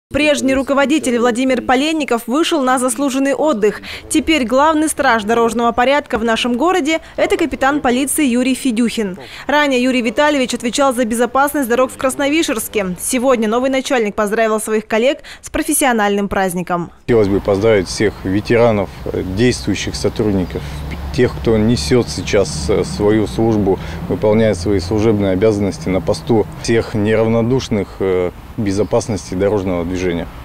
Прежний руководитель Владимир Поленников вышел на заслуженный отдых. Теперь главный страж дорожного порядка в нашем городе – это капитан полиции Юрий Федюхин. Ранее Юрий Витальевич отвечал за безопасность дорог в Красновишерске. Сегодня новый начальник поздравил своих коллег с профессиональным праздником. Хотелось бы поздравить всех ветеранов, действующих сотрудников, тех, кто несет сейчас свою службу, выполняет свои служебные обязанности на посту, всех неравнодушных к безопасности дорожного движения.